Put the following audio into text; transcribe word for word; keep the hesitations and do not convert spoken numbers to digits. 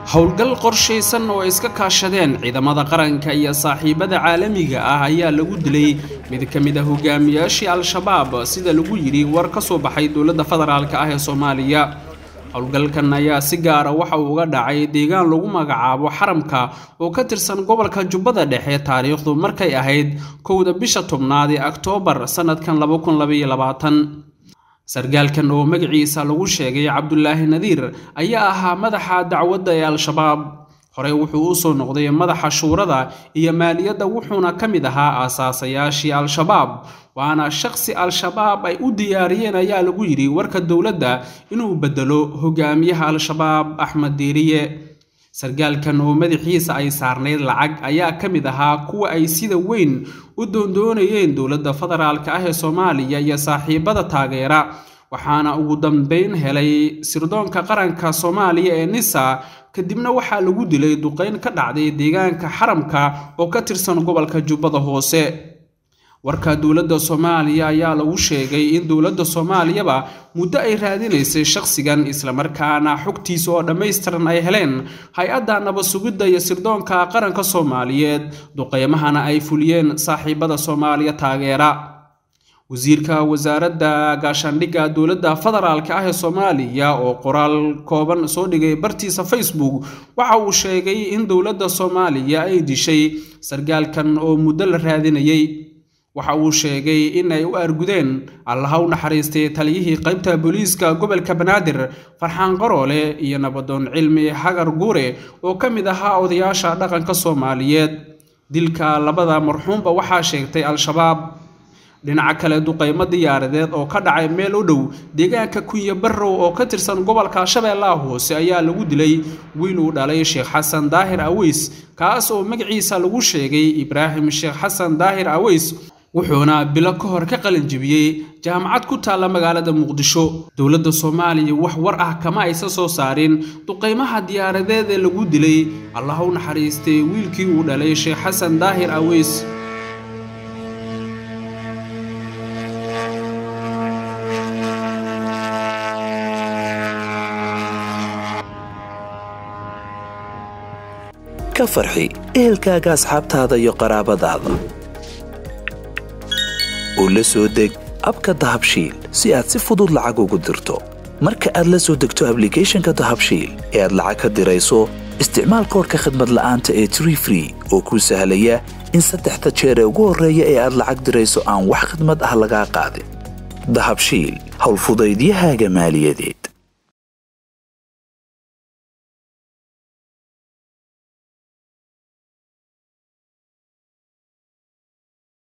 howlgal qorshaysan oo iska kaashadeen ciidamada qaranka iyo saaxiibada caalamiga ah ayaa lagu dilay mid ka mid ah hogaamiyaashii al-shabaab sida lagu yiri war ka soo baxay dowladda federaalka ah ee Soomaaliya. howlgalkan ayaa si gaar ah waxa uu uga dhacay deegaan lagu magacaabo Xaramka oo ka tirsan gobolka Jubbada Dhexe taariikhdu markay ahayd kowda bisha tobnaad ee Oktoobar sanadkan laba kun laba iyo labaatan. sargaalkan oo magaciisa lagu sheegay Cabdullaahi Nadiir ayaa ahaa madaxa dacwadda ee al-shabaab. hore wuxuu u soo noqday madaxa shuurada iyo maaliyadda wuxuuna ka mid ahaa aasaasayaashii al-shabaab waana shakhsi al-shabaab ay u diyaariyeen ayaa lagu yiri warka dowladda inuu bedelo hogaamiyaha al-shabaab Axmed Diiriye. sargaalkan oo madaxiisa ay saarneyd lacag ayaa ka mid ahaa kuwa ay sida weyn u doondoonayeen dowladda federaalka ah ee Soomaaliya iyo saaxiibada taageera waxaana ugu dambeyn helay sirdoonka qaranka Soomaaliya ee NISA kadibna waxaa lagu dilay duqeyn ka dhacday deegaanka Xaramka oo ka tirsan gobolka Jubbada Hoose. warka dowladda Soomaaliya ayaa lagu sheegay in dowladda Soomaaliyaba muddo ay raadinaysay shakhsigan isla markaana xogtiisa oo dhameystiran ay heleen hay'adda nabad sugidda iyo sirdoonka qaranka Soomaaliyeed duqeymahana ay fuliyeen saaxiibada Soomaaliya taageera. wasiirka wasaaradda gaashaandhigga dowladda federaalka ah ee Soomaaliya oo qoraal kooban soo dhigay bartiisa Facebook waxa uu sheegay in dowladda Soomaaliya ay dishay sargaalkan oo muddo la raadinayay. waxa uu sheegay in ay u argudeen Allah u naxariistay taliyihii qaybta booliiska gobolka Banaadir Farxaan Qaroole iyo nabadoon cilmi Hagar Guure oo ka mid ahaa odayaasha dhaqanka Soomaaliyeed. dilka labada marxuumba waxa sheegtay al-shabaab. dhinaca kale duqeymo diyaaradeed oo ka dhacay meel u dhow deegaanka Kunya Barrow oo ka tirsan gobolka Shabeellaha Hoose ayaa lagu dilay wiil uu dhalay Sheekh Xasan Daahir Aweys kaas oo magaciisa lagu sheegay Ibraahim Sheekh Xasan Daahir Aweys wuxuuna bilo ka hor ka qalin jabiyay jaamacad ku taala magaalada Muqdisho. dowladda Soomaaliya wax war ah kama aysan soo saarin duqeymaha diyaaradeed ee lagu dilay Allah u naxariistay wiilkii uu dhalay Sheekh Xasan Daahir Aweys. ka farxi ehelkaaga asxaabtaada iyo qaraabadaada oo la soo deg abka Dahabshiil si aad si fudud lacag ugu dirto. marka aad la soo degto application-ka Dahabshiil ee aad lacag ka dirayso isticmaal koodka khidmad la'aanta ee Tree Free oo kuu sahlaya in saddexda jeer ee ugu horreeya ee aad lacag dirayso aan wax khidmad ah laga qaadin. Dahabshiil hawl fudaydiyahaaga maaliyadeed.